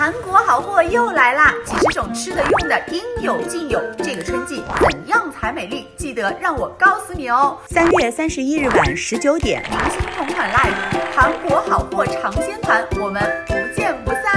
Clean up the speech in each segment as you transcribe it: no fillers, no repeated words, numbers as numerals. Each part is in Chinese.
韩国好货又来啦！几十种吃的用的应有尽有。这个春季怎样才美丽？记得让我告诉你哦。3月31日晚19点，明星同款 live， 韩国好货尝鲜团，我们不见不散。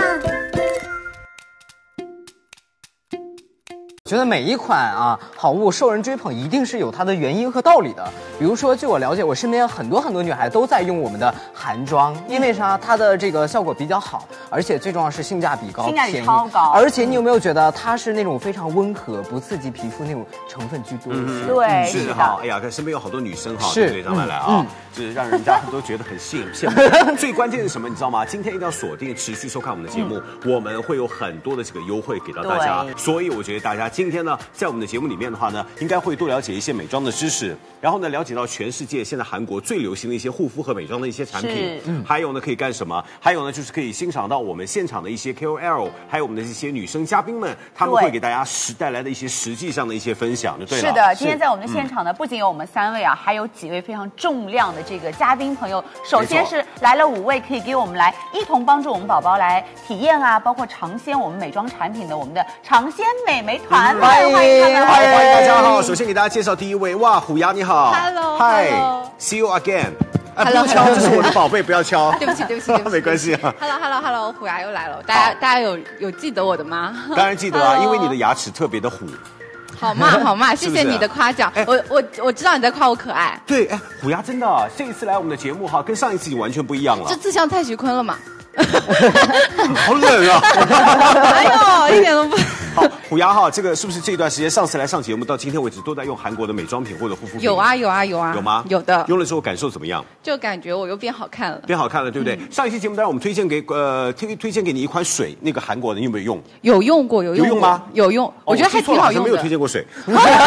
觉得每一款好物受人追捧，一定是有它的原因和道理的。比如说，据我了解，我身边很多女孩都在用我们的韩妆，因为啥？它的这个效果比较好，而且最重要是性价比高， 性价比超高。 而且你有没有觉得它是那种非常温和、不刺激皮肤那种成分居多一些？ 对， 是哈。哎呀，看身边有好多女生哈，对不对？张来就是让人家都觉得很羡慕。最关键是什么？你知道吗？今天一定要锁定、持续收看我们的节目，我们会有很多的这个优惠给到大家。所以我觉得大家今天呢，在我们的节目里面的话呢，应该会多了解一些美妆的知识，然后呢，了解到全世界现在韩国最流行的一些护肤和美妆的一些产品。还有呢，可以干什么？还有呢，就是可以欣赏到我们现场的一些 KOL， 还有我们的这些女生嘉宾们，他们会给大家带来的一些实际上的一些分享，就对了。 是的，今天在我们的现场呢，不仅有我们3位还有几位非常重量的这个嘉宾朋友。首先是来了5位，可以给我们来一同帮助我们宝宝来体验包括尝鲜我们美妆产品的我们的尝鲜美眉团，欢迎他们， 欢迎大家好。首先给大家介绍第一位，哇，虎牙你好 ，Hi，See you again。不要敲，这是我的宝贝，不要敲。 对不起， 没关系啊。 Hello， 虎牙又来了，大家有记得我的吗？ 当然记得啊，因为你的牙齿特别的虎。 好嘛，谢谢你的夸奖。我知道你在夸我可爱。 对，虎牙真的这一次来我们的节目跟上一次完全不一样了。 这自像蔡徐坤了嘛？ 好冷啊！ 哎呦，一点都不。 好，虎牙这个是不是这段时间上次来上节目到今天为止都在用韩国的美妆品或者护肤品？ 有啊。 有吗？ 有的。 用了之后感受怎么样？ 就感觉我又变好看了。 变好看了，对不对？上一期节目当然我们推荐给你一款水，那个韩国的，你有没有用？ 有用过。有用吗？有用，我觉得还挺好用的。 没有推荐过水。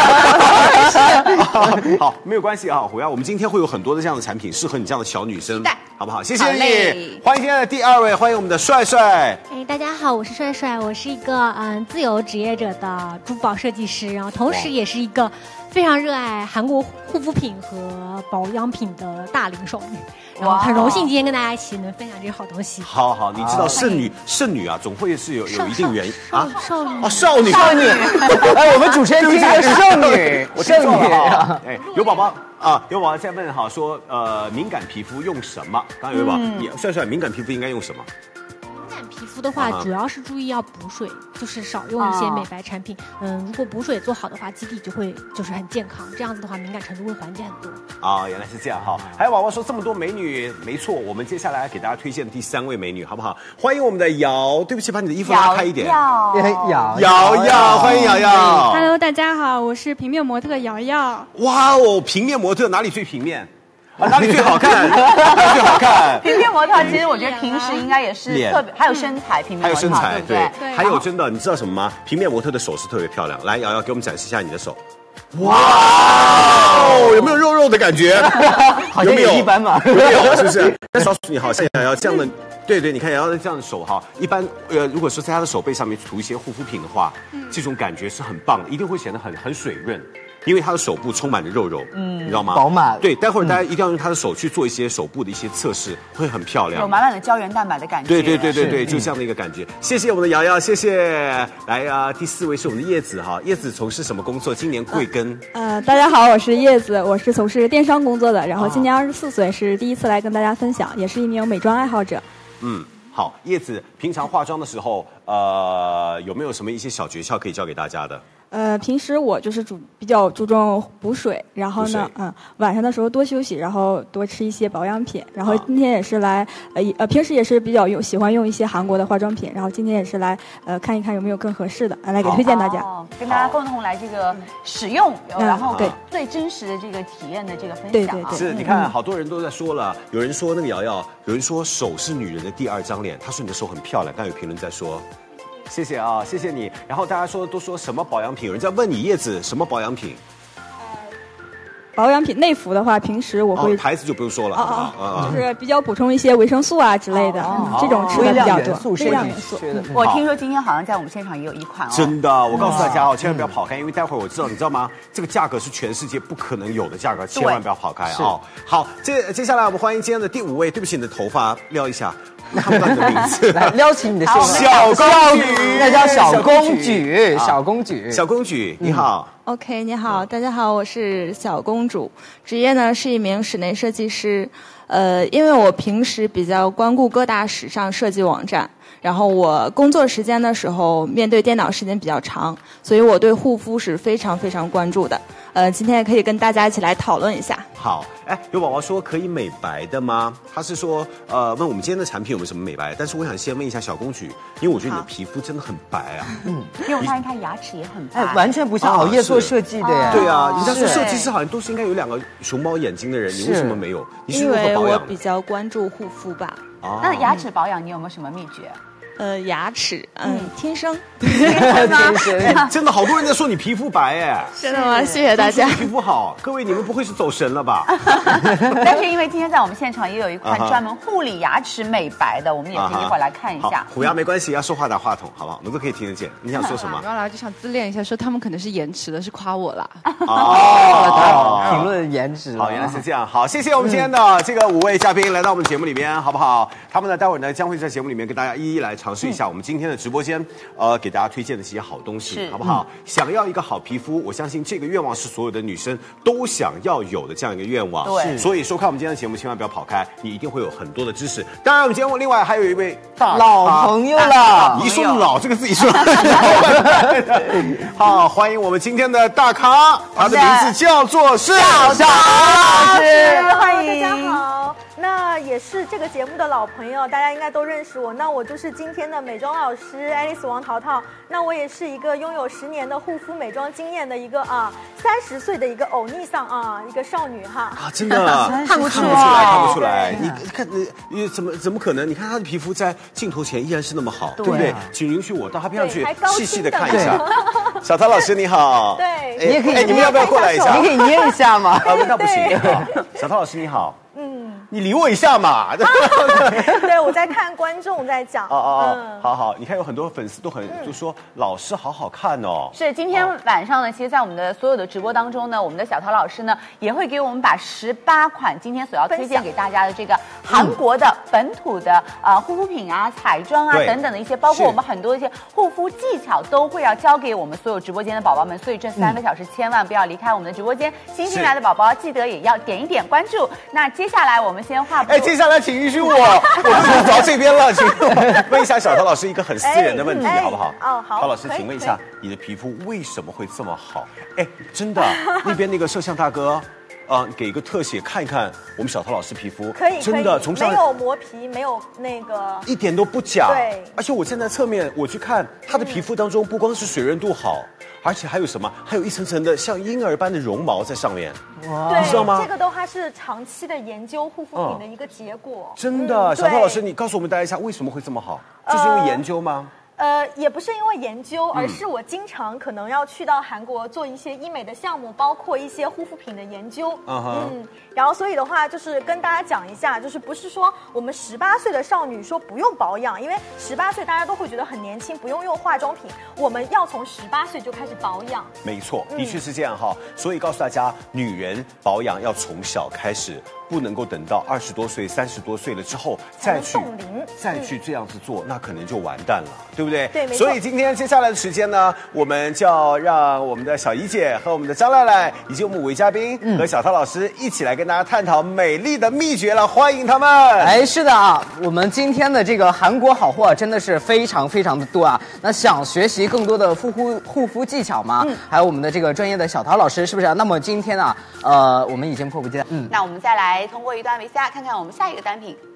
好，没有关系啊，虎牙，我们今天会有很多的这样的产品适合你这样的小女生，好不好？谢谢你。欢迎今天的第2位，欢迎我们的帅帅。 大家好，我是帅帅，我是一个自由职业者的珠宝设计师，然后同时也是一个非常热爱韩国护肤品和保养品的大龄少女，然后很荣幸今天跟大家一起能分享这些好东西。 好，你知道剩女总会是有一定原因少女。 哎，我们主持人今天是剩女， 我听错了。哎，有宝宝在问说敏感皮肤用什么？刚刚有宝，帅帅，敏感皮肤应该用什么？ 皮肤的话，主要是注意要补水，就是少用一些美白产品。如果补水做好的话，基底就会很健康，这样子的话敏感程度会缓解很多。 原来是这样哈。还有宝宝说这么多美女，没错，我们接下来给大家推荐第3位美女，好不好？欢迎我们的瑶，对不起，把你的衣服拉开一点。 瑶， 欢迎瑶瑶。 Hello， 大家好，我是平面模特瑶瑶。 哇哦，平面模特哪里最平面？哪里最好看？最好看。 平面模特其实我觉得平时应该也是特别，还有身材，平面模特还有身材， 对。 还有真的，你知道什么吗？平面模特的手是特别漂亮。来，瑶瑶给我们展示一下你的手。哇，有没有肉肉的感觉？ 好像也一般嘛。 有没有？是不是？但告诉你，好像瑶瑶这样的，对，你看瑶瑶的这样的手一般如果说在她的手背上面涂一些护肤品的话，这种感觉是很棒的，一定会显得很水润。因为她的手部充满了肉肉，你知道吗？ 饱满。 对，待会儿大家一定要用她的手去做一些手部的一些测试，会很漂亮， 有满满的胶原蛋白的感觉。 对，就这样的一个感觉。谢谢我们的瑶瑶，谢谢。来第4位是我们的叶子叶子从事什么工作？今年贵庚？ 大家好，我是叶子，我是从事电商工作的，然后今年24岁，是第一次来跟大家分享，也是一名美妆爱好者。 好，叶子平常化妆的时候，有没有什么一些小诀窍可以教给大家的？ 平时我就是比较注重补水，然后呢，晚上的时候多休息，然后多吃一些保养品。然后今天也是来，平时也是比较喜欢用一些韩国的化妆品。然后今天也是来，看一看有没有更合适的，来给推荐大家。 跟大家共同来这个使用，然后最真实的这个体验的这个分享。 对， 是，你看好多人都在说了，有人说那个瑶瑶，有人说手是女人的第2张脸，他说你的手很漂亮，但有评论在说。谢谢谢谢你。然后大家都说什么保养品？有人在问你叶子什么保养品？ 保养品内服的话，平时我会牌子就不用说了就是比较补充一些维生素之类的，这种吃的比较多。微量元素。 我听说今天好像在我们现场也有一款真的，我告诉大家千万不要跑开，因为待会儿你知道吗？这个价格是全世界不可能有的价格，千万不要跑开好，接下来我们欢迎今天的第5位。对不起，你的头发撩一下。 看不到你的名字。 来撩起你的秀， 小公举， 那叫小公举，小公举， 小公举，你好。 OK， 你好，大家好，我是小公主，职业呢是一名室内设计师。因为我平时比较光顾各大时尚设计网站，然后我工作时间的时候面对电脑时间比较长，所以我对护肤是非常非常关注的。今天也可以跟大家一起来讨论一下。 好，哎，有宝宝说可以美白的吗？他是说，问我们今天的产品有没有什么美白？但是我想先问一下小公举，因为我觉得你的皮肤真的很白啊。 因为我发现他牙齿也很白， 完全不像熬夜做设计的呀。 对啊，人家说设计师好像都是应该有2个熊猫眼睛的人，你为什么没有？你是如何保养的？ 因为我比较关注护肤吧。 那牙齿保养你有没有什么秘诀？ 牙齿，天生， 真的好多人在说你皮肤白哎， 真的吗？谢谢大家。 皮肤好，各位你们不会是走神了吧？ 但是因为今天在我们现场也有一款专门护理牙齿美白的，我们也可以一会儿来看一下。 虎牙没关系，要说话打话筒，好不好？我们都可以听得见。你想说什么？ 然后就想自恋一下，说他们可能是延迟的，是夸我啦。 评论颜值。 好，原来是这样。好，谢谢我们今天的这个5位嘉宾来到我们节目里面，好不好？他们呢，待会儿呢将会在节目里面跟大家一一来尝试一下我们今天的直播间，给大家推荐的这些好东西，好不好？想要一个好皮肤，我相信这个愿望是所有的女生都想要有的这样一个愿望。 对， 所以收看我们今天的节目，千万不要跑开，你一定会有很多的知识。当然，我们节目另外还有一位老朋友了， 一说老这个字一说，好，欢迎我们今天的大咖，他的名字叫做是小老师， 欢迎大家好。那也是这个节目的老朋友，大家应该都认识我。那我就是今天的美妆老师爱丽丝王淘淘。那我也是一个拥有10年的护肤美妆经验的一个30岁的一个欧尼桑一个少女哈。 真的看不出来， 看不出来。你看，怎么可能？你看她的皮肤在镜头前依然是那么好，对不对？请允许我到她边上去细细的看一下。小涛老师你好， 对， 你也可以， 你们要不要过来一下？ 你可以捏一下吗？ 那不行。小涛老师你好。你理我一下嘛！ 对，我在看观众在讲。 好，你看有很多粉丝都就说老师好好看哦。 是，今天晚上呢，其实，在我们的所有的直播当中呢，我们的小陶老师呢，也会给我们把18款今天所要推荐给大家的这个韩国的本土的护肤品啊、彩妆啊等等的一些，包括我们很多一些护肤技巧，都会要教给我们所有直播间的宝宝们。所以这3个小时千万不要离开我们的直播间。新进来的宝宝记得也要点一点关注。那接下来我们先话不。 接下来请允许我走到这边了，请问一下小陶老师一个很私人的问题，好不好？ 好。 陶老师，请问一下，你的皮肤为什么会这么好？真的，那边那个摄像大哥。给一个特写看一看我们小陶老师皮肤， 可以， 真的从上没有磨皮，没有那个， 一点都不假。 对， 而且我站在侧面，我去看她的皮肤当中，不光是水润度好，而且还有什么？还有一层层的像婴儿般的绒毛在上面。 对， 你知道吗？ 这个的话是长期的研究护肤品的一个结果。 真的，小陶老师，你告诉我们大家一下，为什么会这么好？就是因为研究吗？ 也不是因为研究，而是我经常可能要去到韩国做一些医美的项目，包括一些护肤品的研究。然后所以的话，就是跟大家讲一下，就是不是说我们18岁的少女说不用保养，因为18岁大家都会觉得很年轻，不用用化妆品，我们要从18岁就开始保养。 没错，的确是这样哈。所以告诉大家，女人保养要从小开始。不能够等到20多岁、30多岁了之后再去这样子做，那可能就完蛋了，对不对？ 对，没错。 所以今天接下来的时间呢，我们就要让我们的小姨姐和我们的张赖赖以及我们5位嘉宾和小涛老师一起来跟大家探讨美丽的秘诀了，欢迎他们。 是的啊，我们今天的这个韩国好货真的是非常非常的多啊。那想学习更多的护肤技巧吗？还有我们的这个专业的小涛老师，是不是？那么今天啊，我们已经迫不及待。 那我们再来通过一段 VCR 看看我们下一个单品。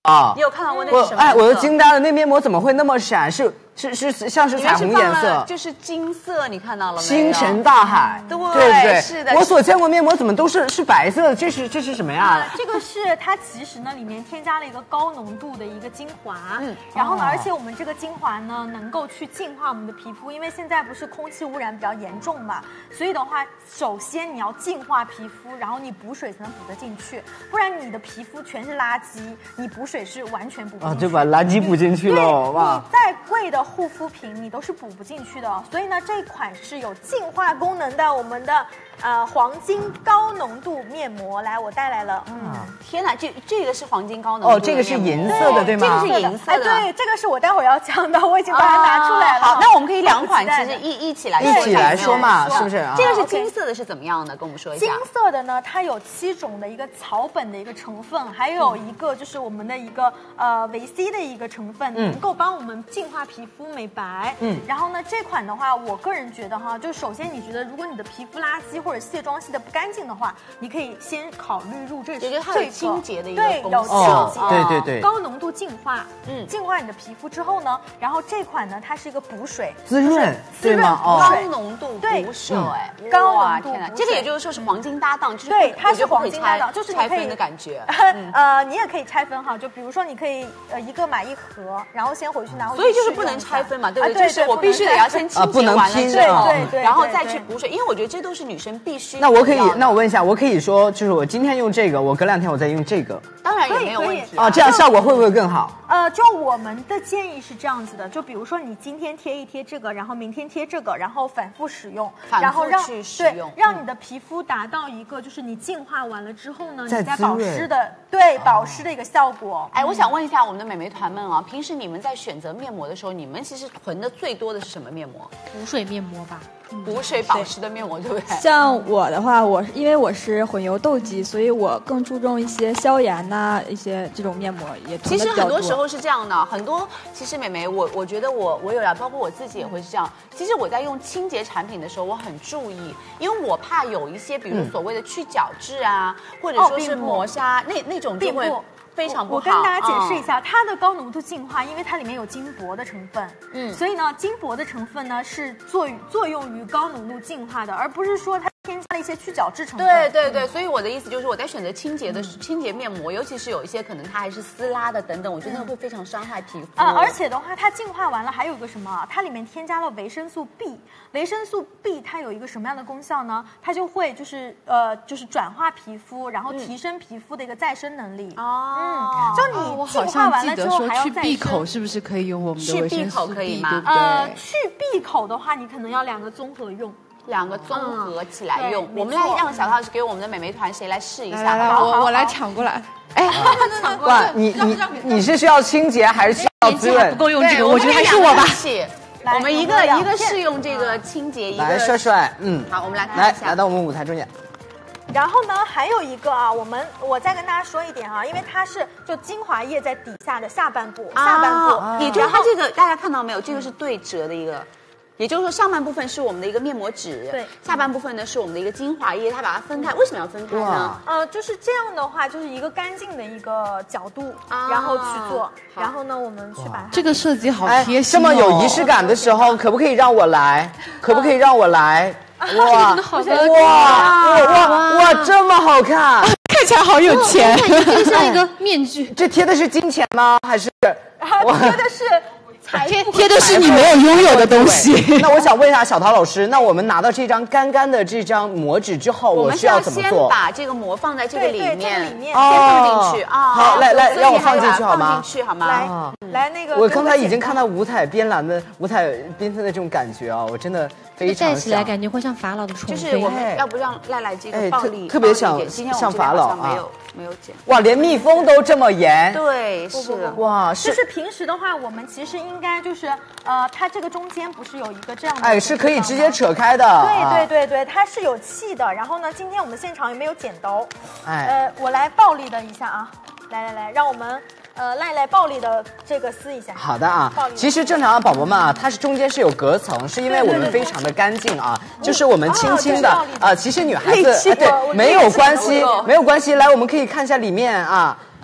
你有看到过那是什么颜色？ 我都惊呆了，那面膜怎么会那么闪？是像是彩虹颜色， 就是金色，你看到了没有？ 星辰大海， 对，是的。 我所见过面膜怎么都是白色的，这是什么呀？ 这个是它其实呢里面添加了一个高浓度的一个精华，然后呢，而且我们这个精华呢能够去净化我们的皮肤，因为现在不是空气污染比较严重嘛，所以的话，首先你要净化皮肤，然后你补水才能补得进去，不然你的皮肤全是垃圾，你补水是完全补不进去， 就把垃圾补进去了，哇！ 你再贵的护肤品你都是补不进去的，所以呢，这款是有净化功能的，我们的黄金高浓度面膜，来，我带来了， 天哪，这个是黄金高浓度， 这个是银色的，对吗？ 这个是银色的， 对，这个是我待会儿要讲的，我已经把它拿出来了。 好，那我们可以两款其实一起来说嘛，是不是？ 这个是金色的，是怎么样的？跟我们说一下。 金色的呢，它有7种的一个草本的一个成分，还有一个就是我们的一个维 C 的一个成分，能够帮我们净化皮肤美白。然后呢，这款的话，我个人觉得哈，就首先你觉得如果你的皮肤垃圾或者卸妆卸的不干净的话，你可以先考虑入这个最清洁的一个功有效， 对， 高浓度净化，净化你的皮肤之后呢，然后这款呢，它是一个补水滋润， 对吗？ 高浓度补水， 高浓度， 天哪，这个也就是说是黄金搭档，就是对，它是黄金搭档，就是拆分的感觉。 你也可以拆分哈，就比如说你可以一个买1盒，然后先回去拿回去， 所以就是不能拆分嘛，对不对？就是我必须得要先清洁完了之后， 对， 然后再去补水，因为我觉得这都是女生必须。 那我可以，那我问一下，我可以说，就是我今天用这个，我隔2天我再用这个， 当然也没有问题这样效果会不会更好？ 就我们的建议是这样子的，就比如说你今天贴一贴这个，然后明天贴这个，然后反复使用，然后让你的皮肤达到一个就是你净化完了之后呢，你再保湿的保湿的一个效果。 我想问一下我们的美眉团们啊，平时你们在选择面膜的时候，你们其实囤的最多的是什么面膜？ 补水面膜吧。 补水保湿的面膜，对不对？ 像我的话，因为我是混油痘肌，所以我更注重一些消炎呐，一些这种面膜也。 其实很多时候是这样的，很多其实美眉，我觉得我有呀，包括我自己也会是这样。其实我在用清洁产品的时候，我很注意，因为我怕有一些，比如所谓的去角质啊，或者说是磨砂那种就会。非常不好。 我跟大家解释一下，它的高浓度净化，因为它里面有金箔的成分，所以呢，金箔的成分呢是作用于高浓度净化的，而不是说它添加了一些去角质成分。 对，所以我的意思就是我在选择清洁面膜，尤其是有一些可能它还是丝拉的等等，我觉得会非常伤害皮肤。 而且的话，它净化完了还有一个什么？它里面添加了维生素 B， 维生素 B 它有一个什么样的功效呢？它就会就是转化皮肤，然后提升皮肤的一个再生能力。就你净化完了之后还要再生。 去闭口是不是可以用我们的维生素 B 可以吗？ 去闭口的话，你可能要2个综合用。 2个综合起来用，我们来让小陶老师给我们的美眉团谁来试一下？ 来，我来抢过来。 哇，你是需要清洁还是需要滋润？ 不够用这个，我觉得还是我吧。 我们一个是用这个清洁，一个来帅， 好，我们来看一下， 来到我们舞台中间。 然后呢，还有一个啊，我再跟大家说一点啊，因为它是就精华液在底下的下半部， 也就是它这个大家看到没有？这个是对折的一个。也就是说，上半部分是我们的一个面膜纸， 对， 下半部分呢是我们的一个精华液，它把它分开。为什么要分开呢？ 就是这样的话，就是一个干净的一个角度，然后去做。然后呢，我们去把它这个设计好贴心， 这么有仪式感的时候，可不可以让我来？可不可以让我来？ 哇， 哇，这么好看， 看起来好有钱，就像一个面具。 这贴的是金钱吗？还是？ 贴的是。 贴的是你没有拥有的东西。 那我想问一下小陶老师，那我们拿到这张干干的这张膜纸之后，我需要怎么做？ 我们是要先把这个膜放在这个里面，先放进去好，来，让我放进去好吗？ 放进去好吗？ 来那个。 我刚才已经看到五彩缤纷的这种感觉啊，我真的非常戴起来感觉会像法老的宠妃。 就是我们要不让赖赖这个暴力， 特别像法老啊。没有剪。 哇，连密封都这么严。 对，是哇， 就是平时的话，我们其实应该就是它这个中间不是有一个这样的， 是可以直接扯开的。 对，它是有气的。然后呢，今天我们现场也没有剪刀，我来暴力的一下啊，来，让我们。赖暴力的这个撕一下。 好的啊，其实正常的宝宝们啊，它是中间是有隔层，是因为我们非常的干净啊，就是我们轻轻的其实女孩子对没有关系，来我们可以看一下里面啊。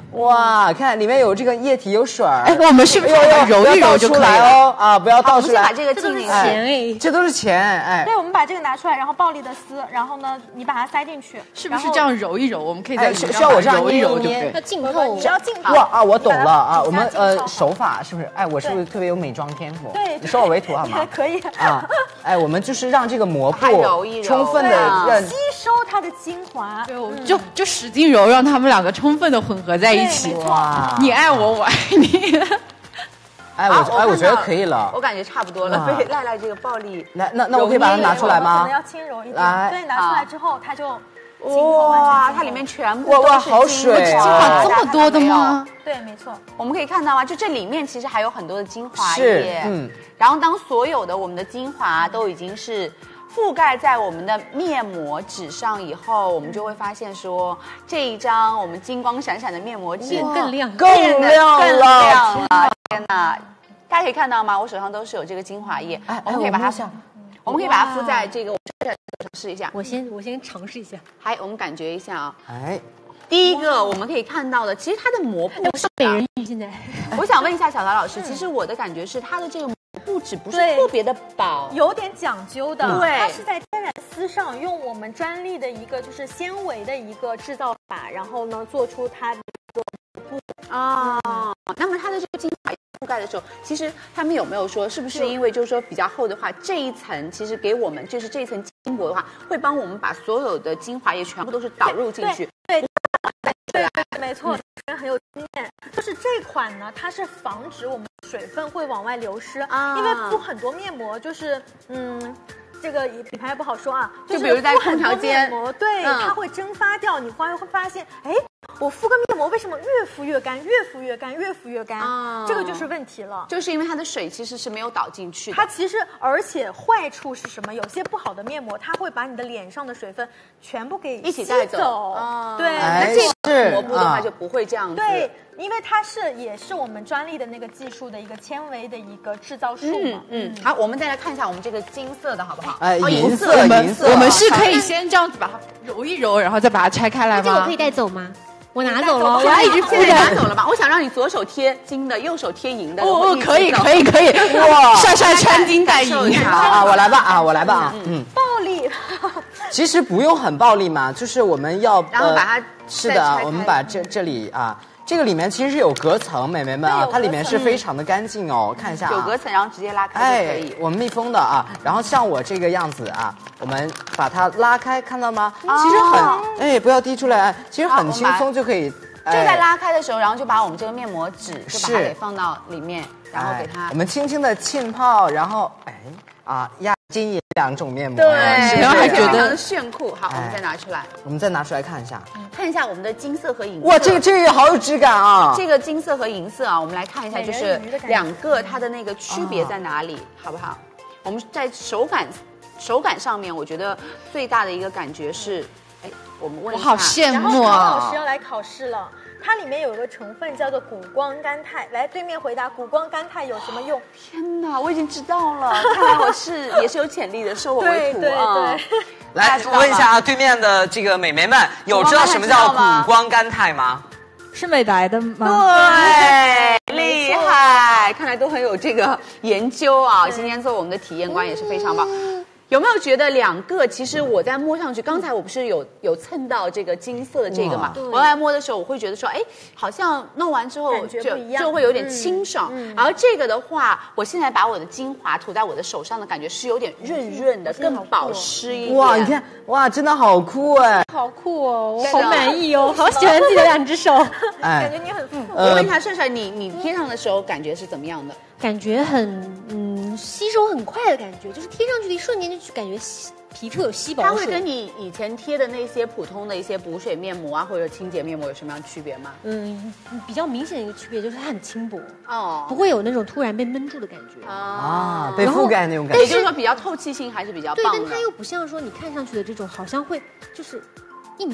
哇，看里面有这个液体，有水儿。 哎，我们是不是揉一揉就可以了哦？啊，不要倒出来。 把这个进里钱这都是钱哎。 对，我们把这个拿出来，然后暴力的撕，然后呢，你把它塞进去， 是不是这样揉一揉？我们可以在需要我这样揉一揉，对不对？ 要浸透， 只要浸透。 哇啊，我懂了啊，我们手法是不是？哎，我是不是特别有美妆天赋？ 对， 你收我为徒好吗？ 可以啊，哎，我们就是让这个膜布充分的吸收它的精华， 对，就使劲揉，让他们两个充分的混合在一起。 哇， 你爱我，我爱你。 哎，我觉得可以了， 我感觉差不多了。被赖赖这个暴力， 来，那我可以把它拿出来吗？ 可能要轻柔一点。 来， 对，拿出来之后它就哇，它里面全部哇好水精华这么多的吗？ 对，没错。 我们可以看到吗？就这里面其实还有很多的精华液。然后当所有的我们的精华都已经是覆盖在我们的面膜纸上以后，我们就会发现说，这一张我们金光闪闪的面膜纸更亮， 更亮了！ 天哪！大家可以看到吗？我手上都是有这个精华液，我们可以把它敷在这个，我尝试一下。 我先尝试一下。 我们感觉一下啊。 哎， 第一个我们可以看到的，其实它的膜布是美人鱼。现在， 我想问一下小达老师，其实我的感觉是它的这个膜布纸不是特别的薄， 有点讲究的。 对， 它是在天然丝上用我们专利的一个就是纤维的一个制造法，然后呢做出它的一个布啊。那么它的这个精华覆盖的时候，其实他们有没有说，是不是因为就是说比较厚的话，这一层其实给我们就是这一层筋膜的话，会帮我们把所有的精华液全部都是导入进去。 对，没错，主持人很有经验。就是这款呢，它是防止我们水分会往外流失，因为敷很多面膜就是这个品牌不好说啊， 就比如在空调间， 对，它会蒸发掉，你会发现，哎，我敷个面膜为什么越敷越干，越敷越干，越敷越干？这个就是问题了， 就是因为它的水其实是没有导进去的。 它其实，而且坏处是什么？有些不好的面膜，它会把你的脸上的水分全部给一起带走。 对， 那这个膜布的话就不会这样子。 对，因为它也是我们专利的那个技术的一个纤维的一个制造术嘛。 好，我们再来看一下我们这个金色的好不好？ 银色， 我们是可以先这样子把它揉一揉，然后再把它拆开来吗？ 这个可以带走吗？我拿走了， 我已经现在拿走了吧？我想让你左手贴金的，右手贴银的。 可以，哇，帅帅穿金戴银。 好，我来吧。 暴力， 其实不用很暴力嘛，就是我们要然后把它是的，我们把这里啊。这个里面其实是有隔层，美眉们啊，它里面是非常的干净哦，看一下有隔层，然后直接拉开就可以。 我们密封的啊，然后像我这个样子啊，我们把它拉开，看到吗？其实很不要滴出来，其实很轻松就可以。 就在拉开的时候，然后就把我们这个面膜纸就把它给放到里面，然后给它。 我们轻轻的浸泡，然后压金银2种面膜， 对， 然后还觉得炫酷。好，我们再拿出来，看一下我们的金色和银色。 哇，这个好有质感啊！ 这个金色和银色啊，我们来看一下，就是两个它的那个区别在哪里，好不好？我们在手感上面，我觉得最大的一个感觉是，我们问一下， 我好羡慕啊！ 然后唐老师要来考试了。它里面有一个成分叫做谷光甘肽，来对面回答谷光甘肽有什么用？ 天哪，我已经知道了，看来我也是有潜力的，收我为徒啊！ 来问一下啊，对面的这个美眉们，有知道什么叫谷光甘肽吗？ 是美白的吗？ 对，厉害，看来都很有这个研究啊！今天做我们的体验官也是非常棒。有没有觉得两个？其实我在摸上去，刚才我不是有蹭到这个金色的这个嘛？我来摸的时候，我会觉得说，好像弄完之后就会有点清爽。然后这个的话，我现在把我的精华涂在我的手上的感觉是有点润润的，更保湿一点。 哇，你看，哇，真的好酷好酷哦，我好满意哦，好喜欢自己的2只手， 感觉你很富。 我问一下帅帅，你贴上的时候感觉是怎么样的？ 感觉很吸收很快的感觉，就是贴上去的一瞬间就感觉皮肤有吸饱水。 它会跟你以前贴的那些普通的一些补水面膜啊，或者清洁面膜有什么样的区别吗？ 比较明显的一个区别就是它很轻薄不会有那种突然被闷住的感觉被覆盖那种感觉。 也就是说比较透气性还是比较棒的。 对，但它又不像说你看上去的这种好像会就是硬邦邦。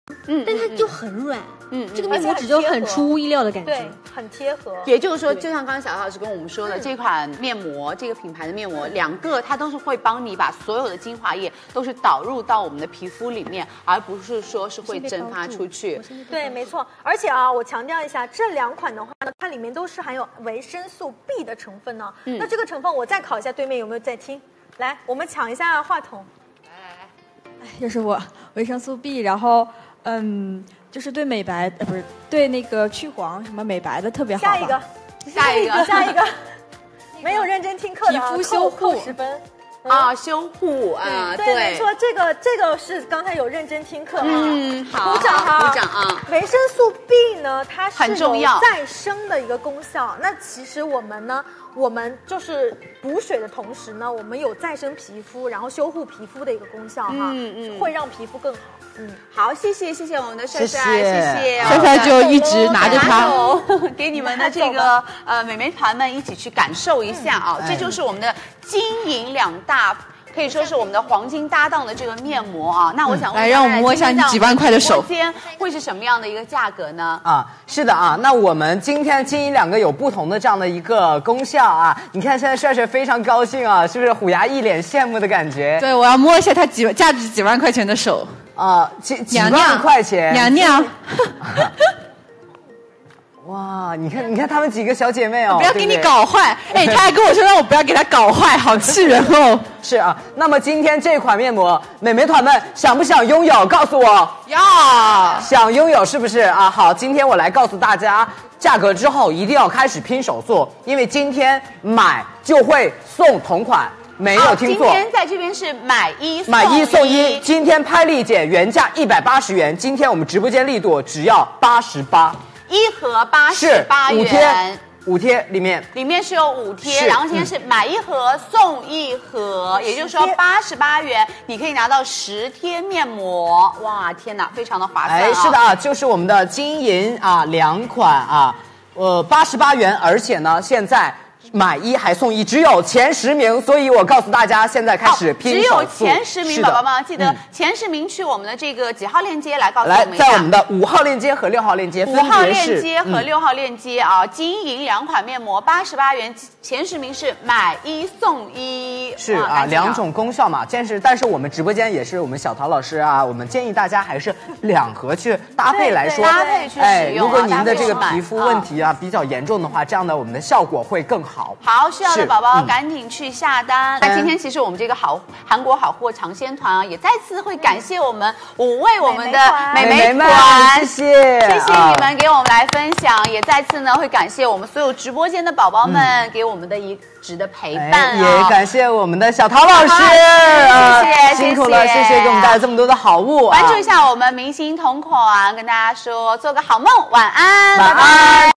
但它就很软，这个面膜纸就很出乎意料的感觉， 对，很贴合。 也就是说，就像刚刚小陶老师跟我们说的，这款面膜，这个品牌的面膜，2个它都是会帮你把所有的精华液都是导入到我们的皮肤里面，而不是说是会蒸发出去。 对，没错。而且啊，我强调一下，这2款的话呢，它里面都是含有维生素 B 的成分呢。那这个成分，我再考一下对面有没有在听？来，我们抢一下话筒。 来，又是我，维生素 B， 然后就是对美白不是对那个去黄什么美白的特别好。 下一个，没有认真听课的皮肤修护 10分。 修护啊， 对，没错，这个是刚才有认真听课好， 鼓掌哈， 鼓掌啊！ 维生素 B 呢，它是很重要， 再生的一个功效。那其实我们就是补水的同时呢，我们有再生皮肤，然后修护皮肤的一个功效哈，会让皮肤更好。 好，谢谢我们的帅帅，谢谢帅帅就一直拿着它， 给你们的这个美眉团们一起去感受一下啊，这就是我们的金银2大。可以说是我们的黄金搭档的这个面膜啊，那我想问， 来让我们摸一下你几万块的手， 今天会是什么样的一个价格呢？ 是的啊，那我们今天金银2个有不同的这样的一个功效啊，你看现在帅帅非常高兴啊，是不是虎牙一脸羡慕的感觉？ 对，我要摸一下他价值几万块钱的手几万块钱， 娘娘。 哇，你看他们几个小姐妹哦， 不要给你搞坏，他还跟我说让我不要给他搞坏，好气人哦。 是啊，那么今天这款面膜，美眉团们想不想拥有？告诉我， 要想拥有是不是啊？好，今天我来告诉大家，价格之后一定要开始拼手速，因为今天买就会送同款。没有听错， 今天在这边是买一送一。今天拍立减原价180元，今天我们直播间力度只要88。 1盒88元 ，5贴里面是有5贴，然后今天是买1盒送1盒，也就是说88元你可以拿到10贴面膜，哇，天哪，非常的划算是的啊，就是我们的金银2款啊，88元，而且呢现在。买1还送1，只有前10名，所以我告诉大家，现在开始拼手速。 只有前10名，宝宝们记得前10名去我们的这个几号链接来告诉我们一下。 在我们的5号链接和6号链接，分别是 5号链接和6号链接啊，金银2款面膜88元，前10名是买1送1。 是啊，2种功效嘛，但是我们直播间也是我们小陶老师啊，我们建议大家还是2盒去搭配来说， 搭配去使用。 如果您的这个皮肤问题比较严重的话，这样的我们的效果会更好。 好，需要的宝宝赶紧去下单。那今天其实我们这个韩国好货尝鲜团啊，也再次会感谢我们5位我们的美眉团， 谢谢你们给我们来分享，也再次呢会感谢我们所有直播间的宝宝们给我们的一直的陪伴也感谢我们的小陶老师， 谢谢辛苦了，谢谢给我们带来这么多的好物。 关注一下我们明星同款，跟大家说做个好梦，晚安， 拜拜。